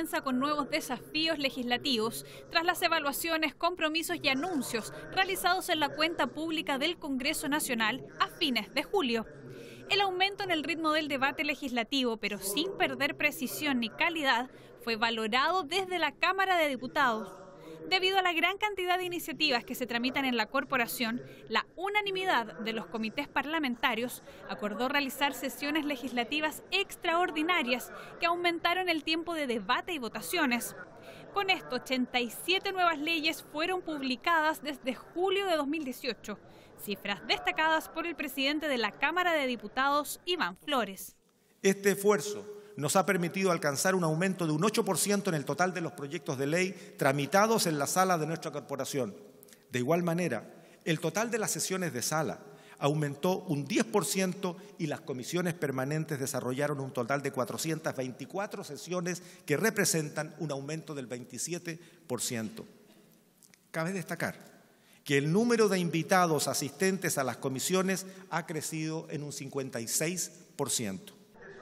comienza con nuevos desafíos legislativos tras las evaluaciones, compromisos y anuncios realizados en la cuenta pública del Congreso Nacional a fines de julio. El aumento en el ritmo del debate legislativo, pero sin perder precisión ni calidad, fue valorado desde la Cámara de Diputados. Debido a la gran cantidad de iniciativas que se tramitan en la corporación, la unanimidad de los comités parlamentarios acordó realizar sesiones legislativas extraordinarias que aumentaron el tiempo de debate y votaciones. Con esto, 87 nuevas leyes fueron publicadas desde julio de 2018, cifras destacadas por el presidente de la Cámara de Diputados, Iván Flores. Este esfuerzo nos ha permitido alcanzar un aumento de un 8% en el total de los proyectos de ley tramitados en la sala de nuestra corporación. De igual manera, el total de las sesiones de sala aumentó un 10% y las comisiones permanentes desarrollaron un total de 424 sesiones que representan un aumento del 27%. Cabe destacar que el número de invitados asistentes a las comisiones ha crecido en un 56%.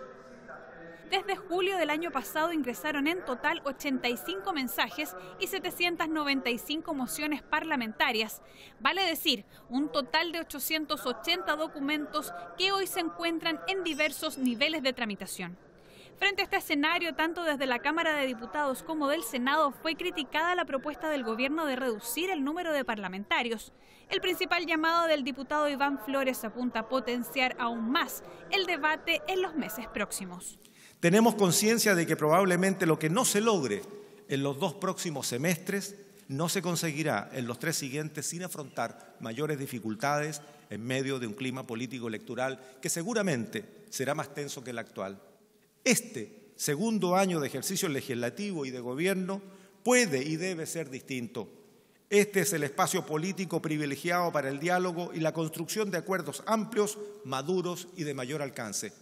Desde julio del año pasado ingresaron en total 85 mensajes y 795 mociones parlamentarias. Vale decir, un total de 880 documentos que hoy se encuentran en diversos niveles de tramitación. Frente a este escenario, tanto desde la Cámara de Diputados como del Senado, fue criticada la propuesta del gobierno de reducir el número de parlamentarios. El principal llamado del diputado Iván Flores apunta a potenciar aún más el debate en los meses próximos. Tenemos conciencia de que probablemente lo que no se logre en los 2 próximos semestres no se conseguirá en los 3 siguientes sin afrontar mayores dificultades en medio de un clima político electoral que seguramente será más tenso que el actual. Este segundo año de ejercicio legislativo y de gobierno puede y debe ser distinto. Este es el espacio político privilegiado para el diálogo y la construcción de acuerdos amplios, maduros y de mayor alcance.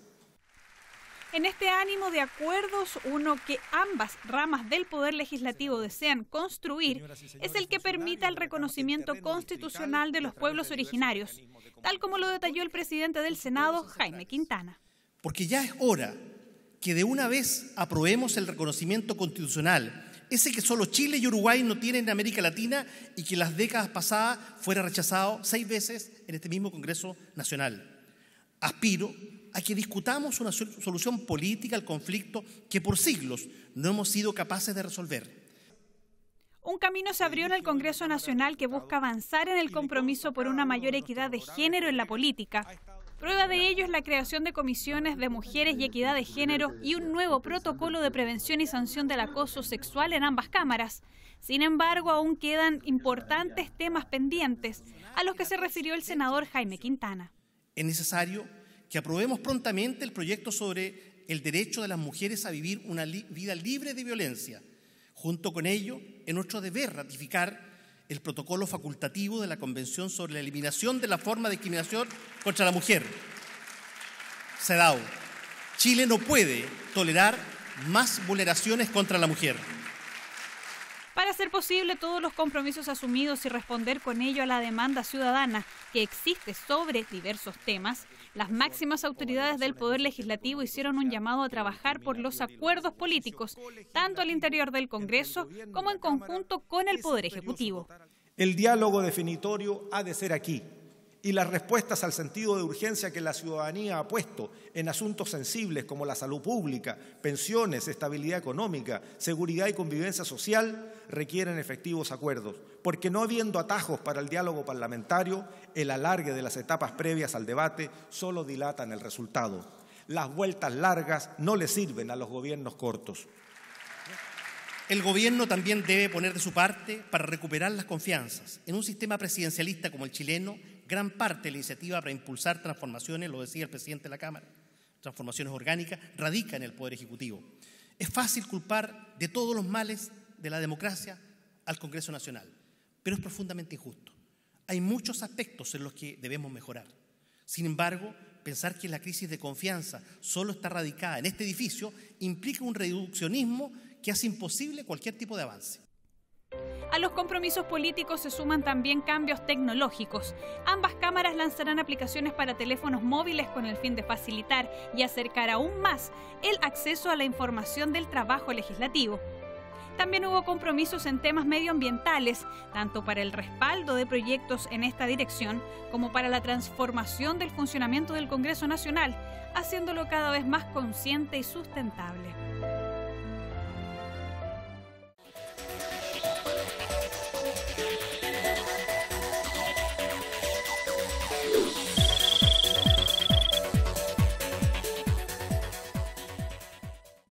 En este ánimo de acuerdos, uno que ambas ramas del Poder Legislativo desean construir es el que permita el reconocimiento constitucional de los pueblos originarios, tal como lo detalló el presidente del Senado, Jaime Quintana. Porque ya es hora que de una vez aprobemos el reconocimiento constitucional, ese que solo Chile y Uruguay no tienen en América Latina y que en las décadas pasadas fuera rechazado 6 veces en este mismo Congreso Nacional. Aspiro a que discutamos una solución política al conflicto que por siglos no hemos sido capaces de resolver. Un camino se abrió en el Congreso Nacional que busca avanzar en el compromiso por una mayor equidad de género en la política. Prueba de ello es la creación de comisiones de mujeres y equidad de género y un nuevo protocolo de prevención y sanción del acoso sexual en ambas cámaras. Sin embargo, aún quedan importantes temas pendientes, a los que se refirió el senador Jaime Quintana. Es necesario que aprobemos prontamente el proyecto sobre el derecho de las mujeres a vivir una vida libre de violencia. Junto con ello, es nuestro deber ratificar el protocolo facultativo de la Convención sobre la eliminación de la forma de discriminación contra la mujer, CEDAW. Chile no puede tolerar más vulneraciones contra la mujer. Para hacer posible todos los compromisos asumidos y responder con ello a la demanda ciudadana que existe sobre diversos temas, las máximas autoridades del Poder Legislativo hicieron un llamado a trabajar por los acuerdos políticos, tanto al interior del Congreso como en conjunto con el Poder Ejecutivo. El diálogo definitorio ha de ser aquí, y las respuestas al sentido de urgencia que la ciudadanía ha puesto en asuntos sensibles como la salud pública, pensiones, estabilidad económica, seguridad y convivencia social requieren efectivos acuerdos, porque no habiendo atajos para el diálogo parlamentario, el alargue de las etapas previas al debate solo dilatan el resultado. Las vueltas largas no le sirven a los gobiernos cortos. El gobierno también debe poner de su parte para recuperar las confianzas. En un sistema presidencialista como el chileno, gran parte de la iniciativa para impulsar transformaciones, lo decía el presidente de la Cámara, transformaciones orgánicas, radica en el Poder Ejecutivo. Es fácil culpar de todos los males de la democracia al Congreso Nacional, pero es profundamente injusto. Hay muchos aspectos en los que debemos mejorar. Sin embargo, pensar que la crisis de confianza solo está radicada en este edificio implica un reduccionismo que hace imposible cualquier tipo de avance. A los compromisos políticos se suman también cambios tecnológicos. Ambas cámaras lanzarán aplicaciones para teléfonos móviles con el fin de facilitar y acercar aún más el acceso a la información del trabajo legislativo. También hubo compromisos en temas medioambientales, tanto para el respaldo de proyectos en esta dirección como para la transformación del funcionamiento del Congreso Nacional, haciéndolo cada vez más consciente y sustentable.